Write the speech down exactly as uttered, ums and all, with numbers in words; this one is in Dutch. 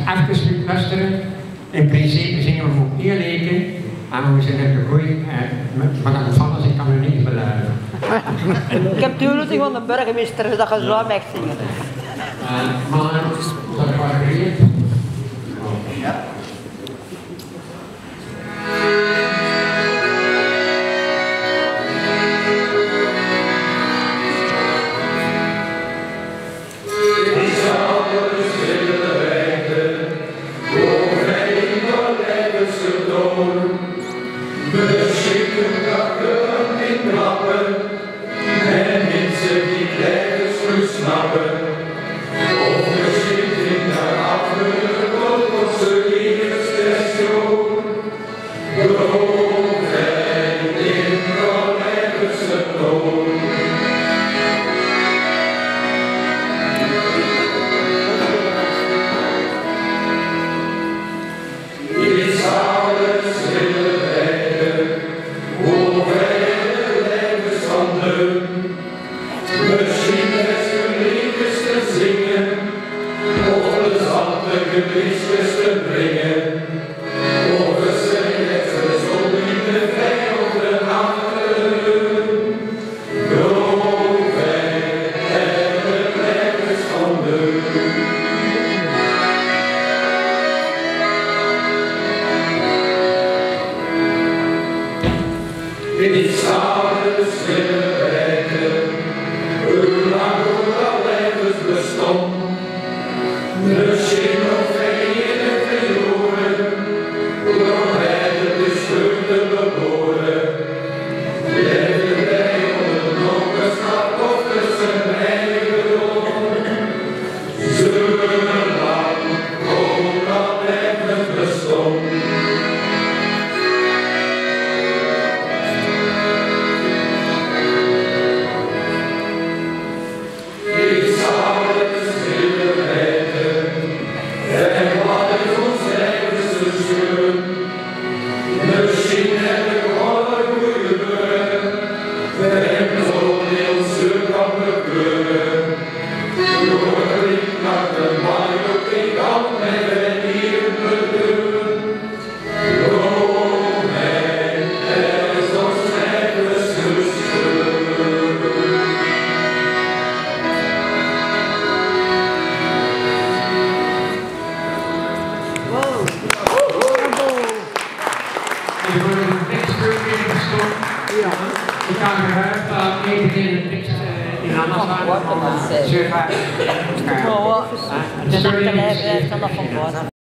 even luisteren. In principe zingen we ook eerlijke. En we zijn net de goeie. Maar dan van als ik kan er niet beluiden. Ik heb toelichting van de burgemeester, dat je zo aan mij zingen. Maar dat varieert. Ja. We schikken kakken in klappen en mensen die blijven snappen. Of we zitten naar achteren op onze eerste station. Geloof en in collega's toon. Is alles willen wijden, hoe wij de leven standen. Misschien het geliefdes te zingen, of plezante gedichtjes te brengen. Of we zijn het gezond in de vijanden handen. Geloof en we blijven standen. Dit is alles willen bereiken, hoe lang al levens bestond. Misschien nog geen verloren, door beide de schulden beboren. Leven wij onder nog een schat tussen eigendom. Zullen lang ook al levens bestond. Misschien heb ik alle goede kleuren, we hebben zo'n heel stuk kan bekeuren. Door het licht naar de maan op die kant met een hier bedoelen. Geloof mij, er is nog nergens zuster. Ja, ik ga eruit, even in de tekst in Anna. Wat dan? Dat is echt een van